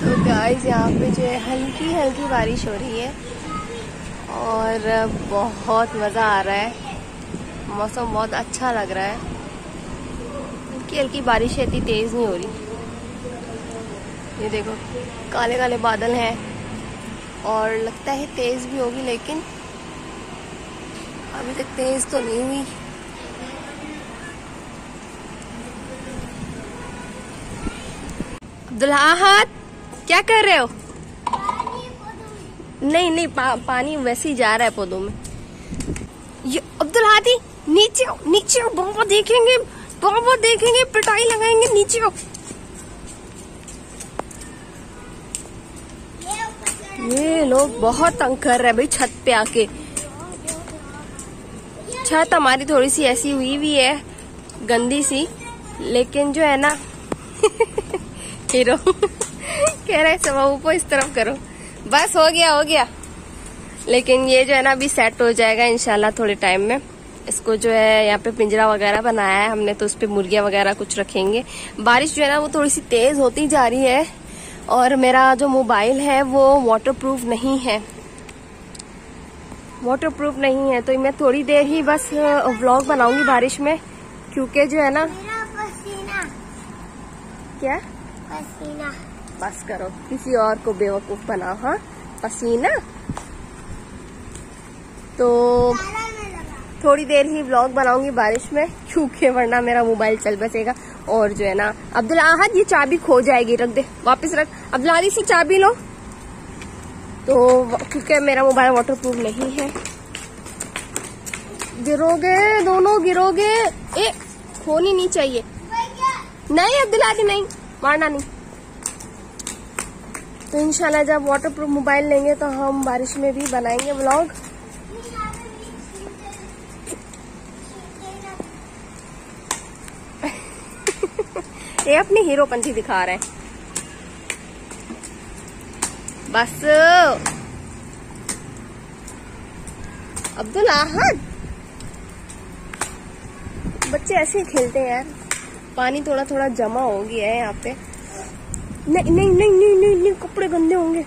तो गाइस यहाँ पे जो है हल्की हल्की बारिश हो रही है और बहुत मज़ा आ रहा है। मौसम बहुत अच्छा लग रहा है। हल्की हल्की बारिश है, इतनी तेज़ नहीं हो रही। ये देखो काले काले बादल हैं और लगता है तेज़ भी होगी, लेकिन अभी तक तेज़ तो नहीं हुई। अब्दुल अहद क्या कर रहे हो? नहीं नहीं पानी वैसे ही जा रहा है पौधों में। ये अब्दुल हादी नीचे आओ, नीचे आओ, बाबा देखेंगे, बाबा देखेंगे, पिटाई लगाएंगे, नीचे आओ। ये लोग बहुत तंग कर रहे हैं भाई छत पे आके। छत हमारी थोड़ी सी ऐसी हुई है गंदी सी, लेकिन जो है ना हीरो कह रहे सब ऊपर इस तरफ करो, बस हो गया। लेकिन ये जो है ना अभी सेट हो जाएगा इंशाल्लाह थोड़े टाइम में। इसको जो है यहाँ पे पिंजरा वगैरह बनाया है हमने, तो उस पे मुर्गियाँ वगैरह कुछ रखेंगे। बारिश जो है ना वो थोड़ी सी तेज होती जा रही है और मेरा जो मोबाइल है वो वाटरप्रूफ नहीं है, तो मैं थोड़ी देर ही बस व्लॉग बनाऊंगी बारिश में, क्योंकि जो है ना क्या पसीना, बस करो, किसी और को बेवकूफ बनाओ। हाँ पसीना। तो थोड़ी देर ही व्लॉग बनाऊंगी बारिश में, क्योंकि वरना मेरा मोबाइल चल बसेगा। और जो है ना अब्दुल अहद ये चाबी खो जाएगी, रख दे वापस रख। अब्दुल अहद से चाबी लो, तो क्योंकि मेरा मोबाइल वाटरप्रूफ नहीं है। गिरोगे, दोनों गिरोगे। ए खोनी नहीं चाहिए। नहीं अब्दुल अहद नहीं, मारना नहीं। तो इंशाल्लाह जब वाटरप्रूफ मोबाइल लेंगे तो हम बारिश में भी बनाएंगे व्लॉग। ये अपनी हीरोपंथी दिखा रहे हैं। बस अब्दुल अहद, बच्चे ऐसे ही खेलते हैं यार। पानी थोड़ा थोड़ा जमा हो गया है यहाँ पे। नहीं नहीं नहीं नहीं नहीं, नहीं कपड़े गंदे होंगे।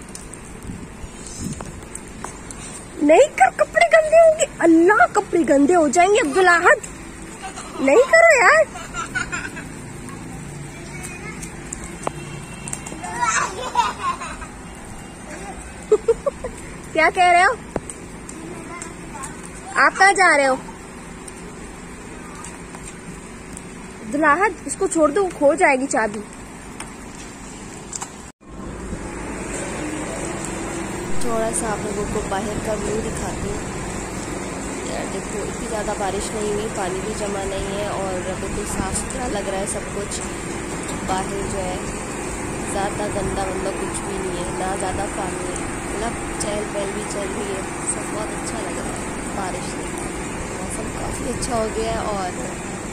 नहीं कर, कपड़े गंदे होंगे। अल्लाह कपड़े गंदे हो जाएंगे अब्दुल अहद, नहीं करो यार। क्या कह रहे हो? आप कहाँ जा रहे हो? अब्दुल अहद इसको छोड़ दो, खो जाएगी चाबी। थोड़ा सा आप लोगों को बाहर का व्यू दिखाती हूँ। यार देखो इतनी ज़्यादा बारिश नहीं हुई, पानी भी जमा नहीं है और बिल्कुल साफ सुथरा लग रहा है सब कुछ। बाहर जो है ज़्यादा गंदा वंदा कुछ भी नहीं है, ना ज़्यादा पानी है, मतलब चहल पहल भी चल रही है। सब बहुत अच्छा लग रहा है बारिश से। मौसम काफ़ी अच्छा हो गया है और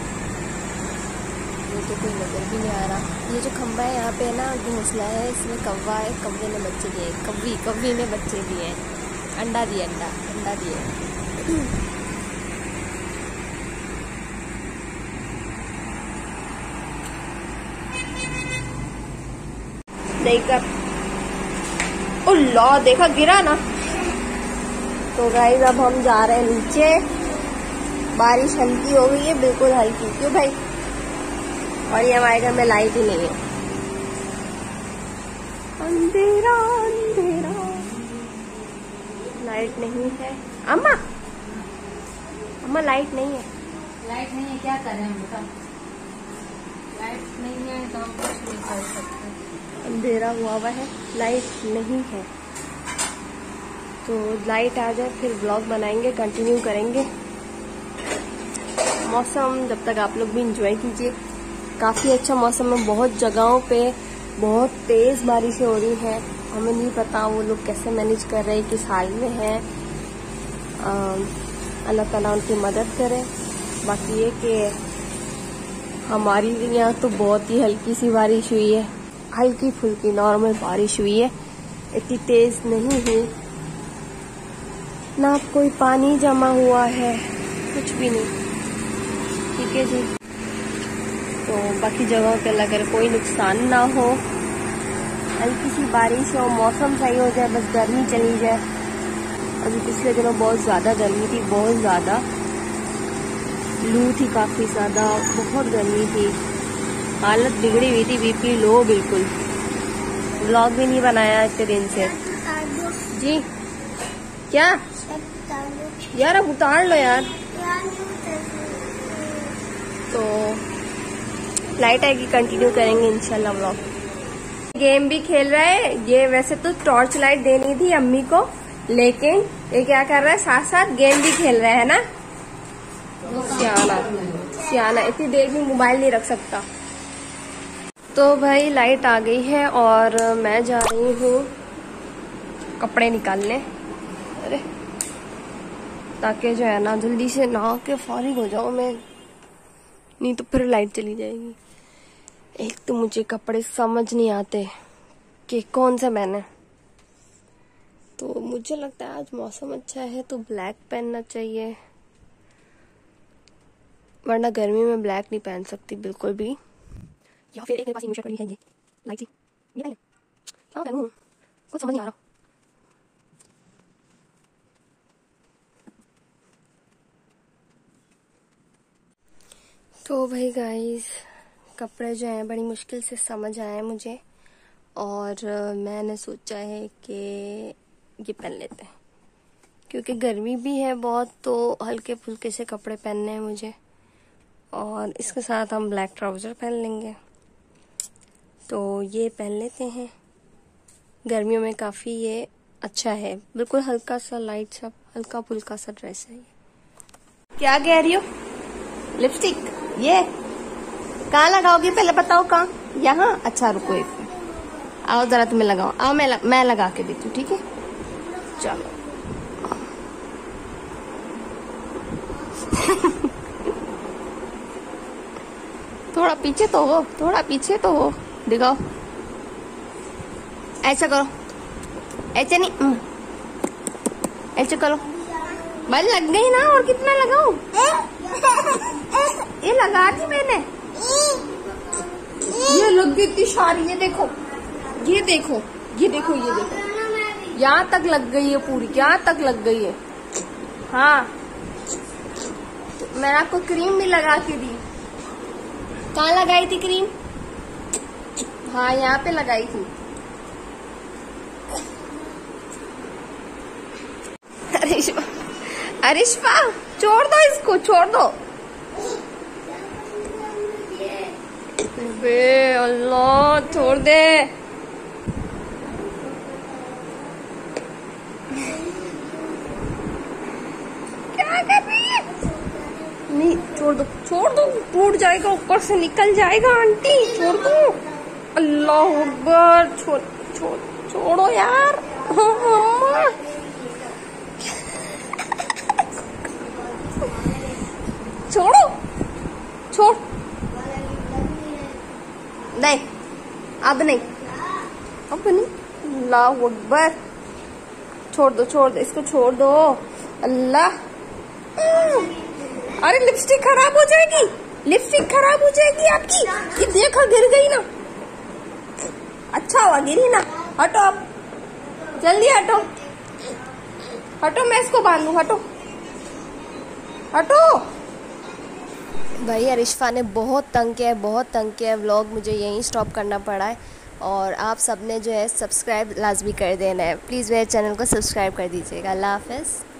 तो कोई नजर भी नहीं आ रहा। ये जो खंबा है यहाँ पे ना घोंसला है, इसमें कौवा है, कौवे ने बच्चे दिए, कौवी ने बच्चे दिए, अंडा दिए। देखा अल्लाह, देखा गिरा ना। तो गाइस अब हम जा रहे हैं नीचे। बारिश हल्की हो गई है, बिल्कुल हल्की। क्यों भाई? और ये हमारे घर में लाइट ही नहीं है, अंधेरा अंधेरा, लाइट नहीं है। अम्मा लाइट नहीं है। लाइट नहीं है, क्या करें हम बताओ? लाइट नहीं है तो हम कुछ नहीं कर सकते। अंधेरा हुआ है, लाइट नहीं है। तो लाइट आ जाए फिर ब्लॉग बनाएंगे, कंटिन्यू करेंगे। मौसम जब तक आप लोग भी इंजॉय कीजिए। काफ़ी अच्छा मौसम है, बहुत जगहों पे बहुत तेज़ बारिशें हो रही हैं। हमें नहीं पता वो लोग कैसे मैनेज कर रहे हैं, किस हाल में हैं। अल्लाह ताला उनकी मदद करे। बाकी ये कि हमारी यहाँ तो बहुत ही हल्की सी बारिश हुई है, हल्की फुल्की नॉर्मल बारिश हुई है, इतनी तेज़ नहीं हुई। ना कोई पानी जमा हुआ है, कुछ भी नहीं। ठीक है जी। तो बाकी जगहों पे अगर कोई नुकसान ना हो हल्की सी बारिश हो, मौसम सही हो जाए, बस गर्मी चली जाए। अभी पिछले दिनों बहुत ज़्यादा गर्मी थी, बहुत ज़्यादा लू थी, काफ़ी ज़्यादा, बहुत गर्मी थी, हालत बिगड़ी हुई थी, बीपी लो बिल्कुल। व्लॉग भी नहीं बनाया इतने दिन से। जी क्या यार, अब उतार लो यार। तो लाइट आएगी, कंटिन्यू करेंगे इंशाल्लाह व्लॉग। गेम भी खेल रहा है ये। वैसे तो टॉर्च लाइट देनी थी अम्मी को, लेकिन ये क्या कर रहा है, साथ साथ गेम भी खेल रहा है ना। सियाना सियाना, इतनी देर भी मोबाइल नहीं रख सकता। तो भाई लाइट आ गई है और मैं जा रही हूँ कपड़े निकालने, अरे ताकि जो है ना जल्दी से नहा के फारिग हो जाऊं मैं, नहीं तो फिर लाइट चली जाएगी। एक तो मुझे कपड़े समझ नहीं आते कि कौन से पहने, तो मुझे लगता है आज मौसम अच्छा है तो ब्लैक पहनना चाहिए, वरना गर्मी में ब्लैक नहीं पहन सकती बिल्कुल भी। या फिर एक मेरे पास ये शर्ट है, ये लाइट सी, ये पहन ले। क्या पहनूं, कुछ समझ नहीं आ रहा। तो भाई गाइस, कपड़े जो हैं बड़ी मुश्किल से समझ आए मुझे, और मैंने सोचा है कि ये पहन लेते हैं, क्योंकि गर्मी भी है बहुत, तो हल्के फुल्के से कपड़े पहनने हैं मुझे, और इसके साथ हम ब्लैक ट्राउजर पहन लेंगे। तो ये पहन लेते हैं, गर्मियों में काफ़ी ये अच्छा है, बिल्कुल हल्का सा लाइट सा हल्का फुल्का सा ड्रेस है ये। क्या कह रही हो? लिपस्टिक ये कहाँ लगाओगी, पहले बताओ कहाँ? यहाँ? अच्छा रुको एक मिनट, आओ जरा तुम्हें लगाओ, आओ मैं लगा के देती हूँ, ठीक है? चलो थोड़ा पीछे तो हो, थोड़ा पीछे तो हो, दिखाओ। ऐसा करो, ऐसे नहीं, ऐसे करो। बस लग गई ना, और कितना लगाऊं? ये लगा दी मैंने, ये लग गई इतनी सारी। ये देखो, ये देखो, ये देखो, ये देखो, यहाँ तक लग गई है पूरी, यहाँ तक लग गई है। हाँ, तो मैंने आपको क्रीम भी लगा के दी। कहाँ लगाई थी क्रीम? हाँ, यहाँ पे लगाई थी। अरिश्वा छोड़ दो इसको, छोड़ दो। बे अल्लाह, छोड़ दे। क्या कर रही है? नहीं, छोड़ दो, छोड़ दो, टूट जाएगा, ऊपर से निकल जाएगा आंटी, छोड़ दो। अल्लाह अकबर, छोड़ो यार। मम्मा छोड़ो, छोड़, नहीं अब नहीं, अब नहीं। अल्लाह अकबर, छोड़ दो, छोड़ दो इसको, छोड़ दो। अल्लाह, अरे लिपस्टिक खराब हो जाएगी, लिपस्टिक खराब हो जाएगी आपकी। ये देखो गिर गई ना, अच्छा हुआ गिरी ना। हटो अब, जल्दी हटो, हटो, मैं इसको बांधू, हटो हटो। भाई अरिश्वा ने बहुत तंग किया है, बहुत तंग किया है। व्लॉग मुझे यहीं स्टॉप करना पड़ा है, और आप सब ने जो है सब्सक्राइब लाजमी कर देना है। प्लीज़ मेरे चैनल को सब्सक्राइब कर दीजिएगा। अल्लाह हाफ़िज़।